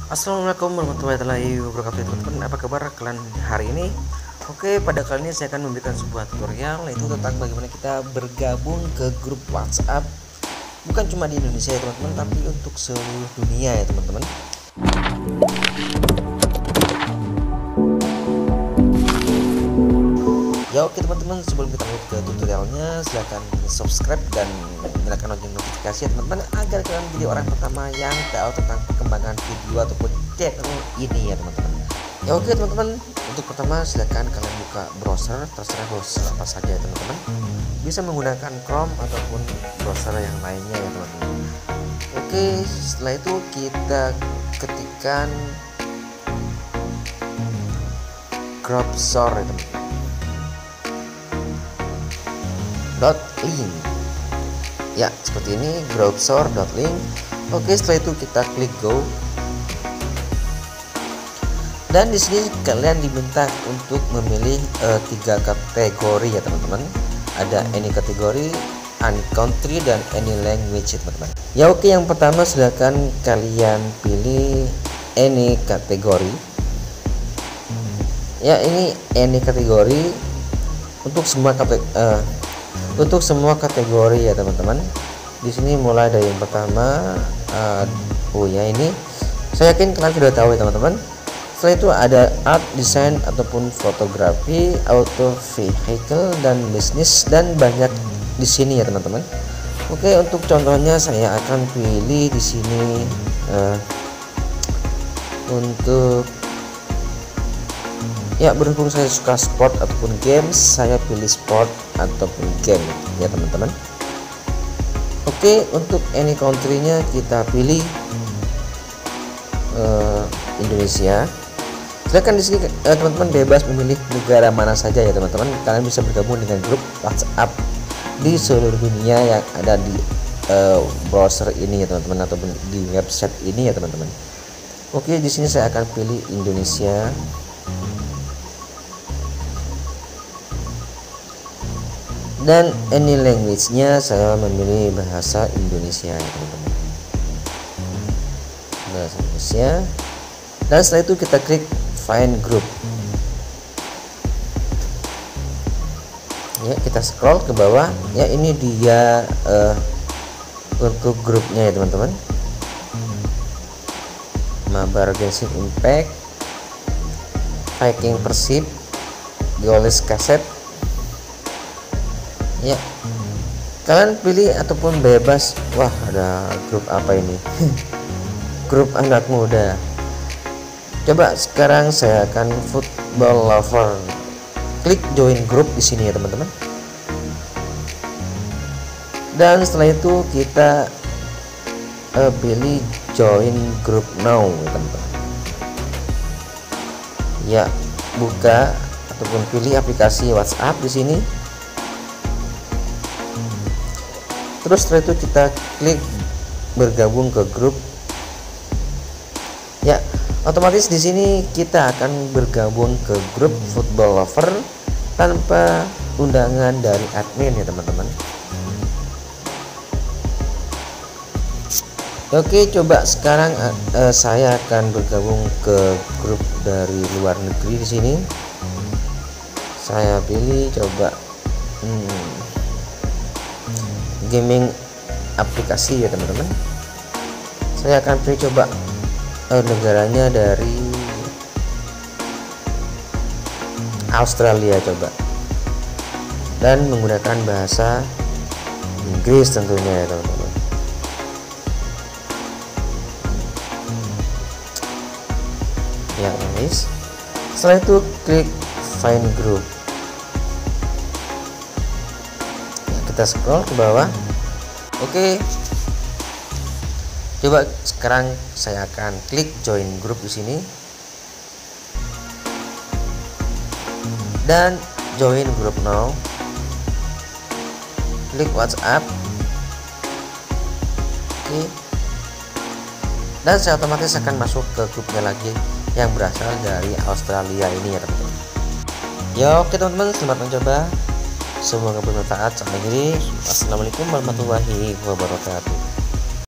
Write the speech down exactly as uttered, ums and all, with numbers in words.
Assalamualaikum warahmatullahi wabarakatuh teman-teman, apa kabar kalian hari ini? Oke, pada kali ini saya akan memberikan sebuah tutorial, yaitu tentang bagaimana kita bergabung ke grup WhatsApp, bukan cuma di Indonesia ya teman-teman, tapi untuk seluruh dunia ya teman-teman. Ya oke teman-teman, sebelum kita lanjut ke tutorialnya, silahkan subscribe dan nyalakan lonceng notifikasi ya teman-teman, agar kalian menjadi orang pertama yang tahu tentang perkembangan video ataupun channel ini ya teman-teman. Ya oke teman-teman, untuk pertama silahkan kalian buka browser, terserah browser apa saja ya teman-teman, bisa menggunakan Chrome ataupun browser yang lainnya ya teman-teman. Oke, setelah itu kita ketikkan Grubsor ya teman-teman, dot link ya, seperti ini, grubsor dot link. Oke, setelah itu kita klik go, dan di sini kalian diminta untuk memilih uh, tiga kategori ya teman-teman. Ada any kategori, any country, dan any language ya teman-teman. Ya oke, yang pertama silakan kalian pilih any kategori ya. Ini any kategori untuk semua kategori uh, untuk semua kategori ya teman-teman. Di sini mulai dari yang pertama, uh, oh ya, ini saya yakin kalian sudah tahu ya teman-teman. Setelah itu ada art, design ataupun fotografi, auto, vehicle, dan bisnis, dan banyak di sini ya teman-teman. Oke, untuk contohnya saya akan pilih di sini uh, untuk ya, berhubung saya suka sport ataupun games, saya pilih sport ataupun game ya teman-teman. Oke, untuk any country-nya kita pilih uh, Indonesia. Silakan di sini uh, teman-teman bebas memilih negara mana saja ya teman-teman. Kalian bisa bergabung dengan grup WhatsApp di seluruh dunia yang ada di uh, browser ini ya teman-teman, ataupun di website ini ya teman-teman. Oke, di sini saya akan pilih Indonesia. Dan any language-nya saya memilih bahasa Indonesia ya teman-teman, bahasa Indonesia. Dan setelah itu kita klik find group ya, kita scroll ke bawah ya. Ini dia uh, untuk grupnya ya teman-teman, Mabar Genshin Impact, Viking Persib, Goles Kaset ya. Kalian pilih ataupun bebas. Wah, ada grup apa ini? Grup anak muda. Coba sekarang saya akan football lover. Klik join group di sini ya teman-teman. Dan setelah itu kita uh, pilih join group now ya teman-teman. Ya, buka ataupun pilih aplikasi WhatsApp di sini. Terus setelah itu kita klik bergabung ke grup ya. Otomatis di sini kita akan bergabung ke grup football lover tanpa undangan dari admin ya teman-teman. Oke, coba sekarang uh, saya akan bergabung ke grup dari luar negeri. Di sini saya pilih coba hmm, gaming aplikasi ya teman-teman. Saya akan pilih coba uh, negaranya dari Australia coba, dan menggunakan bahasa Inggris tentunya ya teman-teman. Ya guys, setelah itu klik find group. Kita scroll ke bawah. Oke, coba sekarang saya akan klik join group di sini dan join group now. Klik WhatsApp. Oke, dan saya otomatis akan masuk ke grupnya lagi yang berasal dari Australia ini ya teman-teman. Ya oke teman-teman, selamat mencoba. Semoga bermanfaat. Sampai jumpa. Assalamualaikum warahmatullahi wabarakatuh.